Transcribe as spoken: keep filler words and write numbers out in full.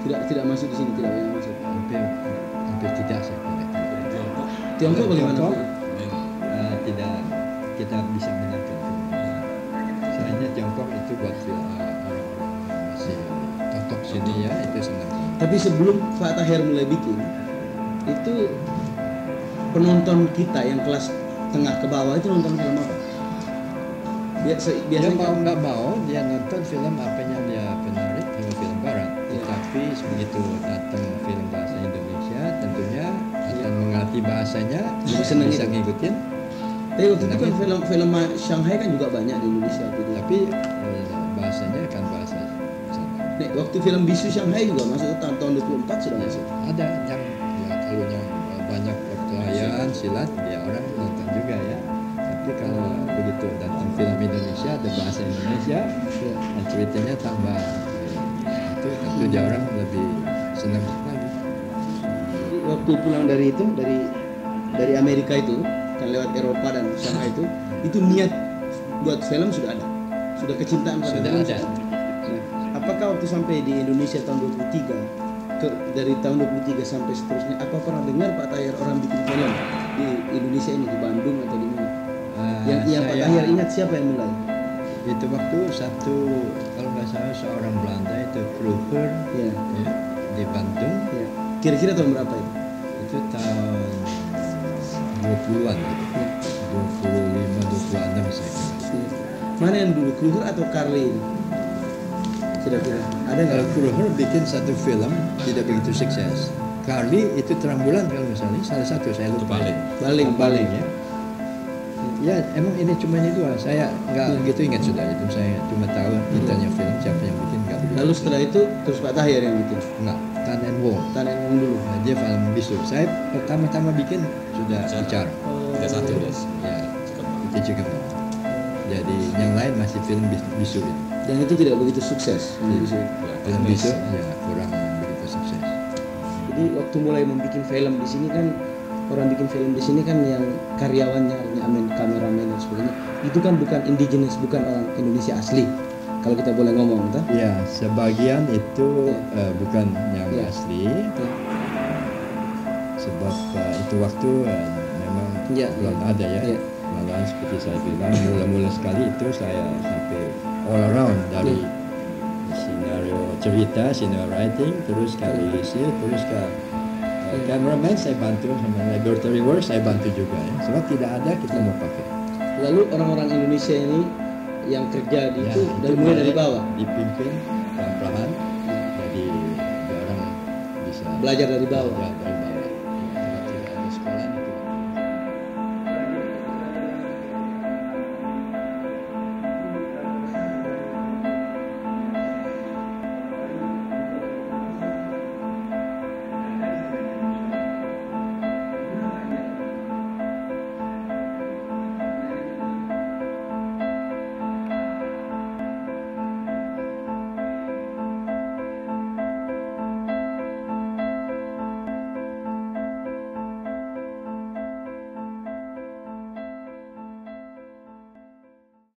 tidak tidak masuk di sini, tidak banyak masuk. Hampir hampir tidak saya kira. Tiongkok. Tiongkok bagaimana? Tiongkok, Memang. uh, tidak kita bisa menangkan. Soalnya Tiongkok itu buat film uh, masih totok sini ya, itu senang. Tapi sebelum Pak Tahir mulai bikin, itu penonton kita yang kelas tengah ke bawah itu nonton film apa? Biasa, Dia biasanya mau nggak mau dia nonton film apanya dia penarik sama film barat. Ya. Tetapi begitu datang film bahasa Indonesia, tentunya akan mengerti bahasanya, Lebih senang bisa itu. ngikutin. Tapi waktu itu kan film-film Shanghai kan juga banyak di Indonesia waktu itu. Tapi eh, bahasanya kan bahasa sana. Nih, waktu film Bisu Shanghai juga masuk tahun tahun dua puluh empat sudah masuk. Ada yang ya kalau yang eh, banyak perkelahian silat ya orang nonton juga ya. Tapi kalau begitu datang film Indonesia ada bahasa Indonesia, Ya. dan ceritanya tambah eh, itu tentu dia orang lebih senang lagi. Waktu pulang dari itu dari dari Amerika itu kan lewat Eropa dan Shanghai itu itu niat buat film sudah ada, sudah kecintaan pada Sudah film ada. Nah, apakah waktu sampai di Indonesia tahun dua puluh tiga ke, dari tahun dua puluh tiga sampai seterusnya, apa pernah dengar Pak Tahir orang bikin film di Indonesia ini, di Bandung atau di mana? Eh, Yang, yang Pak saya- Tahir ingat siapa yang mulai? Itu waktu satu kalau nggak salah seorang Belanda itu Kruger Ya, ya, di Bandung ya. Kira-kira tahun berapa itu? itu tahun dua puluhan gitu. Ya. dua puluh lima dua puluh enam saya kira. Ya. Mana yang dulu, Kruger atau Carly ini? Kira-kira ada nggak? Kalau Kruger bikin satu film tidak begitu sukses. Carly itu terang bulan kalau misalnya salah satu saya Itu lupa. Baling. Baling, Baling ya. Ya emang ini cuma ini dua. Saya nggak Hmm. begitu ingat sudah itu. Saya cuma tahu ditanya film siapa yang bikin nggak begitu. Lalu setelah itu terus Pak Tahir yang bikin. Nggak. Tan and Wong. Tan and Wong dulu. Nah, dia film bisu. Saya pertama-tama bikin sudah Bicara. bicara. Tiga satu Oh. des. Ya, Cukup. itu juga. Jadi yang lain masih film bis- bisu itu. Dan itu tidak begitu sukses. Hmm. Bisu. Ya, Film teknis. bisu ya kurang begitu sukses. Jadi waktu mulai membuat film di sini kan, orang bikin film di sini kan yang karyawannya, artinya amen, kameramen dan sebagainya, itu kan bukan indigenous, bukan orang Indonesia asli. Kalau kita boleh ngomong, tak? Ya, sebagian itu Ya. eh, bukan yang Ya. asli, sebab eh, itu waktu eh, memang Ya. belum ada ya. Ya. Malahan seperti saya bilang, mula-mula sekali itu saya sampai all around dari skenario cerita, skenario writing, terus ke realisir, terus ke eh, Ya. cameraman saya bantu, sama laboratory work saya bantu juga ya. Sebab tidak ada kita mau pakai. Lalu orang-orang Indonesia ini yang kerja di Ya, itu dari mulai dari bawah, dipimpin pelan-pelan, jadi dia orang bisa belajar dari bawah. belajar dari